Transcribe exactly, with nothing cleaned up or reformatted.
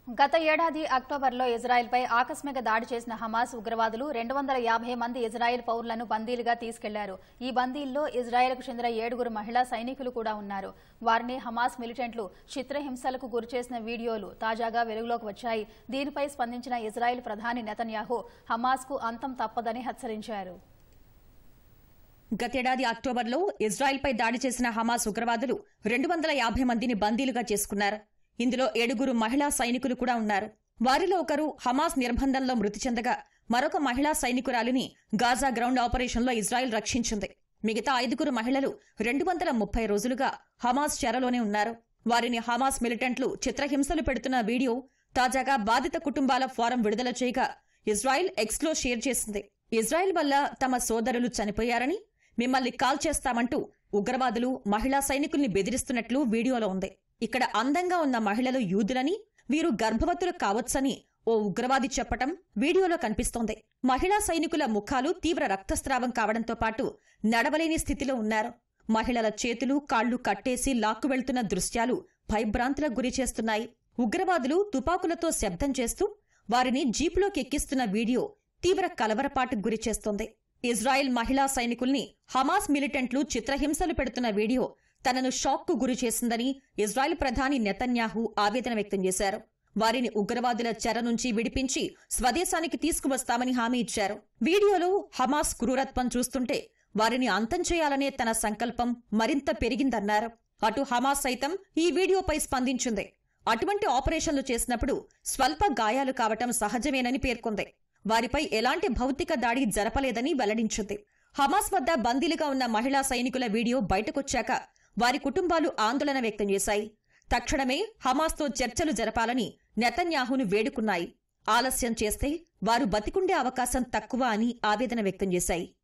గత ఏడాది అక్టోబర్లో ఇజ్రాయెల్పై ఆకస్మిక దాడి చేసిన హమాస్ ఉగ్రవాదులు రెండు వందల యాభై మంది ఇజ్రాయెల్ పౌరులను బందీలుగా తీసుకెళ్లారు. ఈ బందీల్లో ఇజ్రాయెల్కు చెందిన ఏడుగురు మహిళా సైనికులు కూడా ఉన్నారు. వారిని హమాస్ మిలిటెంట్లు చిత్రహింసలకు గురిచేసిన వీడియోలు తాజాగా వెలుగులోకి వచ్చాయి. దీనిపై స్పందించిన ఇజ్రాయెల్ ప్రధాని నెతన్యాహు హమాస్కు అంతం తప్పదని హెచ్చరించారు. గతేడాది అక్టోబర్లో ఇజ్రాయెల్పై దాడి చేసిన హమాస్ ఉగ్రవాదులు రెండు వందల యాభై మందిని బందీలుగా చేసుకున్నారు. ఇందులో ఏడుగురు మహిళా సైనికులు కూడా ఉన్నారు. వారిలో ఒకరు హమాస్ నిర్బంధంలో మృతి చెందగా మరొక మహిళా సైనికురాలిని గాజా గ్రౌండ్ ఆపరేషన్లో ఇజ్రాయెల్ రక్షించింది. మిగతా ఐదుగురు మహిళలు రెండు వందల ముప్పై రోజులుగా హమాస్ చెరలోనే ఉన్నారు. వారిని హమాస్ మిలిటెంట్లు చిత్రహింసలు పెడుతున్న వీడియో తాజాగా బాధిత కుటుంబాల ఫోరం విడుదల చేయగా ఇజ్రాయెల్ ఎక్స్లో షేర్ చేసింది. ఇజ్రాయెల్ వల్ల తమ సోదరులు చనిపోయారని, మిమ్మల్ని కాల్ చేస్తామంటూ ఉగ్రవాదులు మహిళా సైనికుల్ని బెదిరిస్తున్నట్లు వీడియోలో ఉంది. ఇక్కడ అందంగా ఉన్న మహిళలు యూదులని, వీరు గర్భవతులు కావచ్చని ఓ ఉగ్రవాది చెప్పటం వీడియోలో కనిపిస్తోంది. మహిళా సైనికుల ముఖాలు తీవ్ర రక్తస్రావం కావడంతో పాటు నడవలేని స్థితిలో ఉన్నారు. మహిళల చేతులు కాళ్లు కట్టేసి లాక్కు వెళ్తున్న దృశ్యాలు భయభ్రాంతులకు గురి చేస్తున్నాయి. ఉగ్రవాదులు తుపాకులతో శబ్దం చేస్తూ వారిని జీపులోకి ఎక్కిస్తున్న వీడియో తీవ్ర కలవరపాటుకు గురి చేస్తోంది. ఇజ్రాయెల్ మహిళా సైనికుల్ని హమాస్ మిలిటెంట్లు చిత్రహింసలు పెడుతున్న వీడియో తనను షాక్కు గురి చేసిందని ఇజ్రాయెల్ ప్రధాని నెతన్యాహు ఆవేదన వ్యక్తం చేశారు. వారిని ఉగ్రవాదుల చెర నుంచి విడిపించి స్వదేశానికి తీసుకువస్తామని హామీ ఇచ్చారు. వీడియోలో హమాస్ క్రూరత్వం చూస్తుంటే వారిని అంతం చేయాలనే తన సంకల్పం మరింత పెరిగిందన్నారు. అటు హమాస్ సైతం ఈ వీడియోపై స్పందించింది. అటువంటి ఆపరేషన్లు చేసినప్పుడు స్వల్ప గాయాలు కావటం సహజమేనని పేర్కొంది. వారిపై ఎలాంటి భౌతిక దాడి జరపలేదని వెల్లడించింది. హమాస్ వద్ద బందీలుగా ఉన్న మహిళా సైనికుల వీడియో బయటకొచ్చాక వారి కుటుంబాలు ఆందోళన వ్యక్తం చేశాయి. తక్షణమే హమాస్తో చర్చలు జరపాలని నెతన్యాహును వేడుకున్నాయి. ఆలస్యం చేస్తే వారు బతికుండే అవకాశం తక్కువ అని ఆవేదన వ్యక్తం చేశాయి.